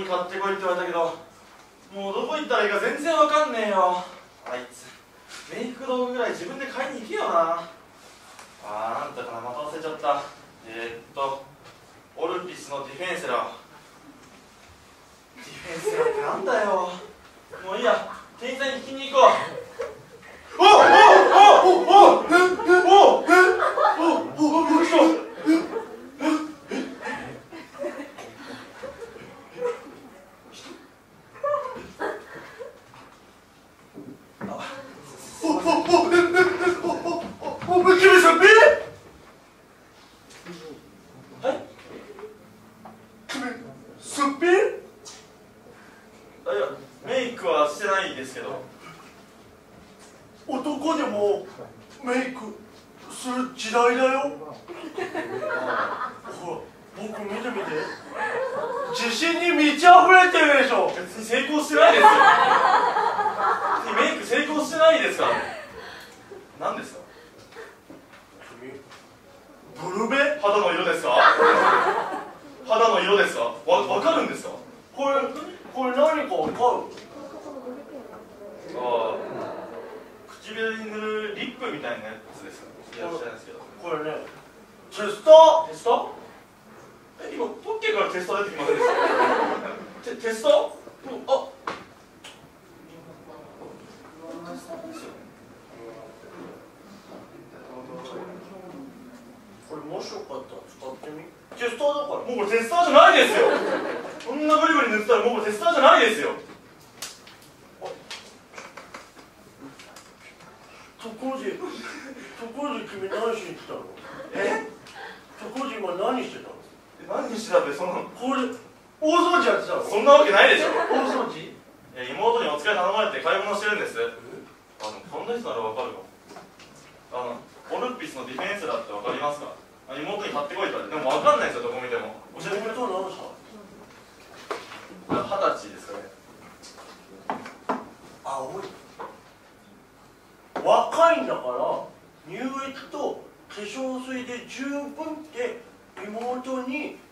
買ってこいって言われたけど、もうどこ行ったらいいか全然わかんねえよ。あいつメイク道具ぐらい自分で買いに行けよな。なんだかな、また忘れちゃった。オルピスのディフェンセラー。ディフェンセラーってなんだよ。もういいや、店員さんに聞きに行こう。メイクはしてないですけど。 男でもメイクする時代だよ。ほら、僕見てみて。自信に満ち溢れてるでしょ。 別に成功してないですよ。メイク成功してないですからね。何ですか？ ブルベ？ 肌の色ですか？肌の色ですか？わかるんですか？ これ何かわかる？ 唇に塗るリップみたいなやつですか？いや、知らないですけど。 これね、テスト。 テスト？今ポッケからテスト出てきませんでした？テスト？ これもしよかったら使ってみ。テスターだから。 もうこれテスターじゃないですよ。こんなブリブリ塗ってたらもうこれテスターじゃないですよ。 ところで君何しに来たの？ところで今何してたの？ 何してたって、そんなこれ大掃除やってたの？ そんなわけないでしょ。 大掃除？ 妹にお使い頼まれて買い物してるんです。こんな人ならわかるわ。オルピスのディフェンスラーってわかりますか？妹に買ってこいって言われて。でもわかんないですよ、どこ見ても。教えてくれ。 妹何歳 ？20歳ですかね。 若いんだから乳液と化粧水で十分って妹に